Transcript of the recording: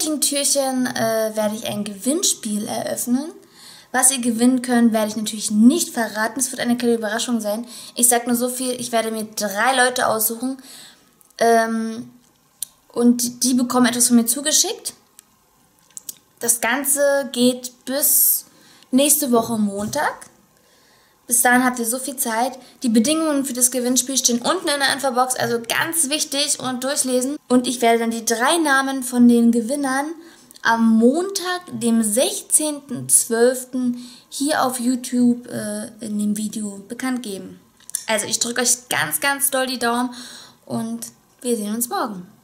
heutigen Türchen werde ich ein Gewinnspiel eröffnen. Was ihr gewinnen könnt, werde ich natürlich nicht verraten. Es wird eine kleine Überraschung sein. Ich sage nur so viel, ich werde mir 3 Leute aussuchen. Und die bekommen etwas von mir zugeschickt. Das Ganze geht bis nächste Woche Montag. Bis dahin habt ihr so viel Zeit. Die Bedingungen für das Gewinnspiel stehen unten in der Infobox, also ganz wichtig und durchlesen. Und ich werde dann die 3 Namen von den Gewinnern am Montag, dem 16.12. hier auf YouTube in dem Video bekannt geben. Also ich drücke euch ganz, ganz doll die Daumen und wir sehen uns morgen.